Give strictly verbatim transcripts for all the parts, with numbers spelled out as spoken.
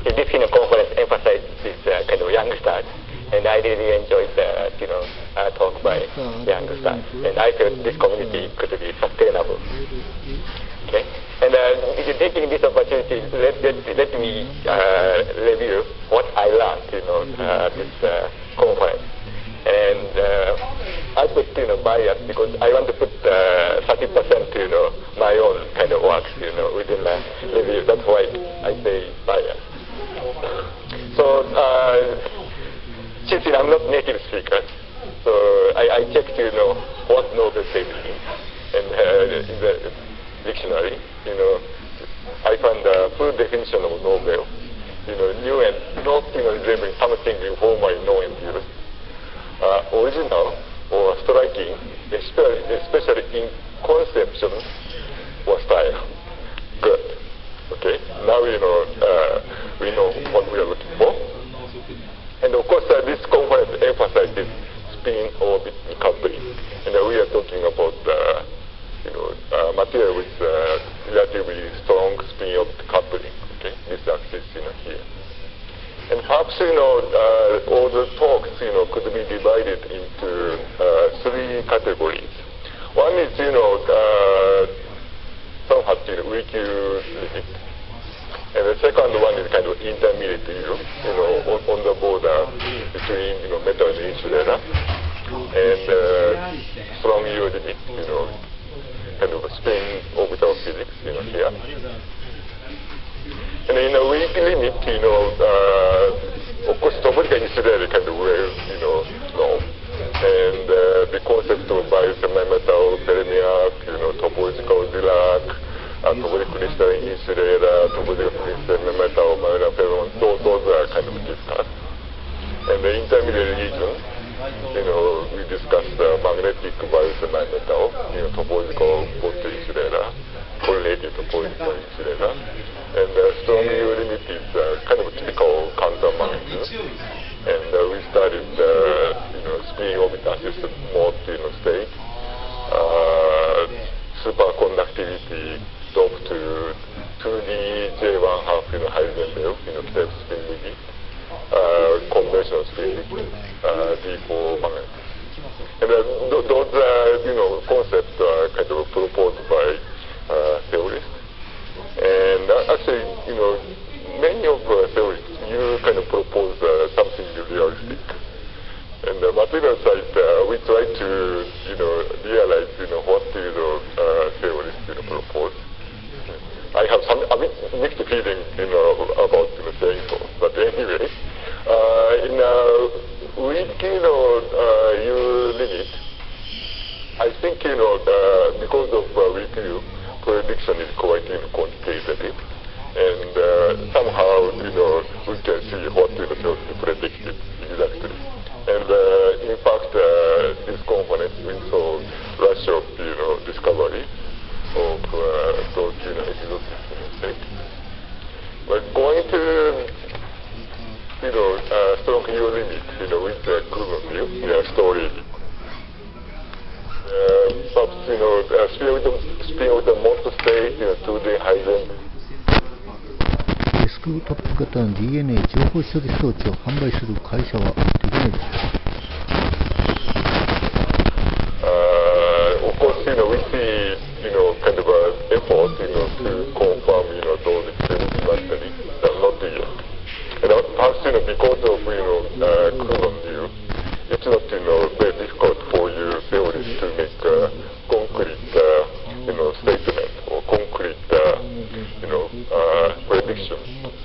this you know, conference emphasized this uh, kind of youngsters, and I really enjoyed the you know uh, talk by youngsters, and I felt this community could be sustainable. Okay, and uh, taking this opportunity, let let, let me uh, review what I learned, you know, uh, this uh, conference, and uh, I put you know bias because I want to put uh, thirty percent, you know, my own kind of works, you know, within the review. That's why I say bias. So, uh, since I'm not native speaker, so I, I checked, you know, what Nobel State means, and uh, in the dictionary, you know, I found the full definition of Nobel, you know, new and not, you know, resembling something formerly known and used, uh, original or striking, especially, especially in conception or style. Good. Okay. Now, you know, uh, we know what we are looking for. And of course, uh, this conference emphasizes spin orbit coupling. And uh, we are talking about, uh, you know, uh, material with uh, relatively strong spin orbit coupling. Okay. This axis, you know, here. And perhaps, you know, uh, all the talks, you know, could be divided into uh, three categories. One is, you know, uh, some have, you know, weak limit. And the second one is kind of intermediate view, you know, on, on the border between, you know, metal and insulator, and uh, strong U limit, you know, kind of spin orbital physics, you know, here. And in a weak limit, you know, uh, of course, topological insulator kind of well, you know, known. And uh, the concept of biosemi-metal, Peremiak, you know, topological Dirac, uh, topological crystalline insulator, topological crystalline metal, myelopherron, those, those are kind of discussed. And the intermediate region, you know, we discussed the uh, magnetic biosemi-metal, you know, topological both insulator, correlated topological insulator. And uh, strong U limit is uh, kind of typical quantum magnetism. And uh, we studied, uh, you know, spin orbit assisted mode, you know, state, uh, superconductivity dropped to two D J one half, you know, Heisenberg, you know, step spin limit, uh, conventional spin limit, uh, D four magnetism. And uh, th those, uh, you know, concepts are kind of proposed by uh, theorists. And uh, actually, you know, many of uh, theorists, you kind of propose uh, something realistic. And the material side, uh, we try to, you know, realize, you know, what, you know, uh, theorists, you know, propose. I have some a bit mixed feeling, you know, about, you know, saying so. But anyway, uh, in uh, weak, you know, uh, U limit, I think, you know, uh, because of uh, weak U, prediction is quite, you know, quantitative, and uh, somehow, you know, we can see what, you know, the predicted exactly. And uh, in fact, uh, this conference we saw rush of, you know, discovery of uh, those, you know, exotic states. But going to, you know, uh, strong U limit, you know, with the Kuhlmann view, yeah, story. Uh, perhaps, you know, uh, spin with the, spin with the multi state, you know, two D Heisenberg. デスクトップ型の ディーエヌエー 情報処理装置を販売する会社はできないでしょうか。 Uh, of course, you know, we see, you know, kind of an effort, you know, to confirm, you know, those experiments actually, but not yet. And uh, perhaps, you know, because of, you know, uh, Kuhlmann view, it's not, you know, very difficult for you theorists to make uh, concrete, uh, you know, statement or concrete, uh, you know, uh, prediction.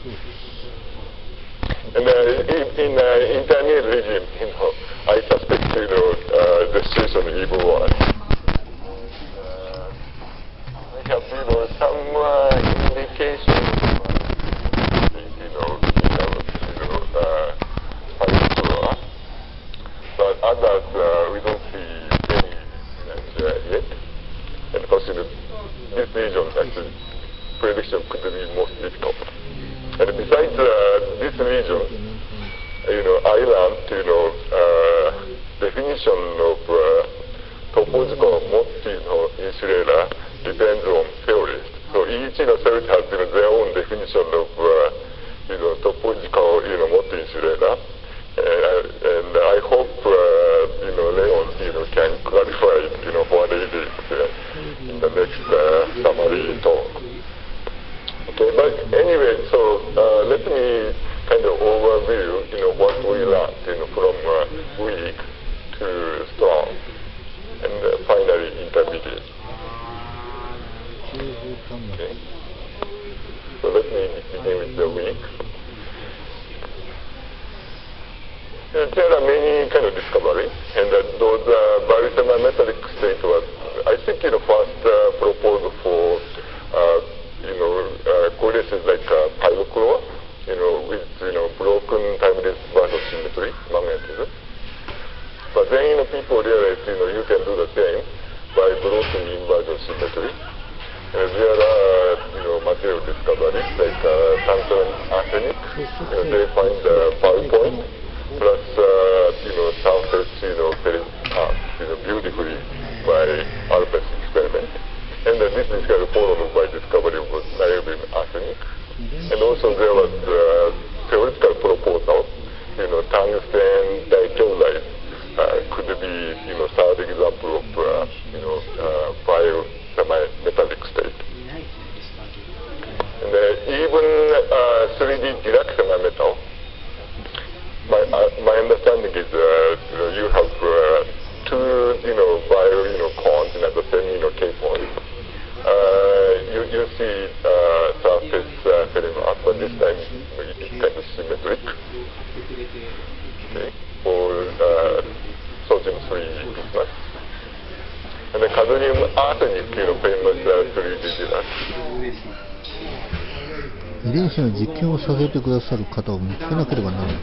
And uh, in, in uh, intermediate regime, you know, I suspect, you know, uh, the situation is even worse. Uh, we have, you know, some uh, indication, you know, in terms of, you know, uh, high but others, uh, we don't see any uh, yet. And of course, you know, this region, actually, prediction could be most difficult. And besides uh, this region, you know, I learned, you know, uh, definition of uh, topological multi, you know, insulator depends on theorists. So each, you know, theorist has, you know, their own definition of, uh, you know, top but anyway, so uh, let me kind of overview, you know, what we learned, you know, from uh, weak to strong, and uh, finally intermediate. Okay. So let me begin with the weak. Uh, there are many kind of discovery, and uh, those uh, biosemi-metallic state was, I think, you know, first uh, proposed for, uh, you know, uh, coalesces like uh, pyrochlore, you know, with, you know, broken timeless Barlow symmetry, magnetism. But then, you know, people realized, you know, you can do the same by broken inversion symmetry. And there are, you know, material discoveries like uh, tantalum arsenic. You know, they find the uh, power point plus, uh, you know, surface, you know, very, uh, you know, beautifully by Alpes experiment. And uh, this is kind of followed by discovery of niobium arsenic. And also there was uh, theoretical proposal, you know, tungsten dichloride uh, could be, you know, third example of, uh, you know, uh, bio-semi-metallic state. And uh, even uh, three D Dirac semi-metal, my, uh, my understanding is uh, you, know, you have uh, two, you know, bio, you know, cones at the same, you know, K point. Uh, you, you see uh, surface uh, filling up, but this time you know, it is kind of symmetric. Okay, for uh, sodium three bismuth. And the cadmium arsenic, you know, famous uh, three D Dirac. 遺伝子の実験をさせてくださる方を見つけなければならない。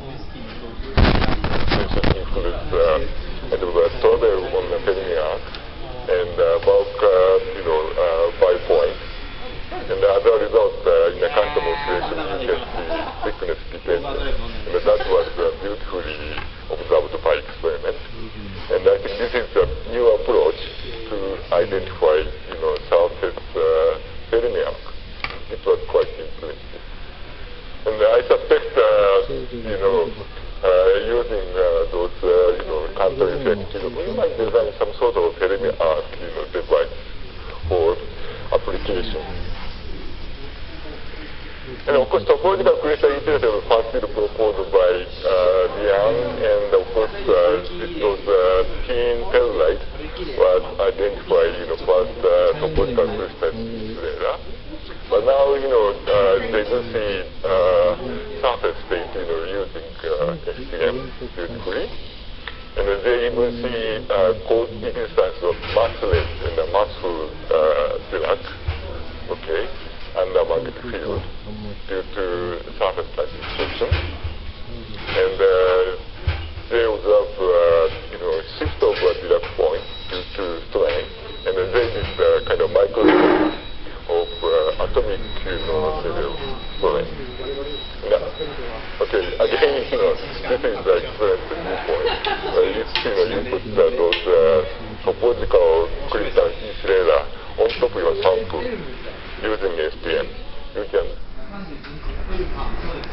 Includes uh, kind of a strawberry on the Fermi arc and uh, bulk, uh, you know, uh, five points. And as a result, uh, in a custom oscillation, you can see thickness dependence. And that was uh, beautifully observed by experiment. And I think this is a new approach to identify, you know, surface uh, Fermi arc. It was quite interesting. And I suspect, uh, you know, uh, using uh, those, uh, you know, Cantor effects, you know, we might design some sort of Fermi arc, you know, device for application. And of course, topological crystal iterator was first proposed by uh, Liang, and of course, uh, it was uh, tin telluride was identified, you know, first uh, topological crystal insulator. But now, you know, uh, they do see uh, surface state, you know, using uh, S T M beautifully. And they even see uh, coexistence of massless and the massful uh, Dirac, okay, under magnetic field due to surface type distortion. And uh, they observe, uh, you know, shift of a Dirac point due to strain. And then they did uh, kind of microscope of uh, atomic, you know, level strain. Yeah. Okay, again, you know, this is the experience viewpoint. Uh, if, you know, you put uh, those uh, topological crystal insulator on top of your sample using S T M, you can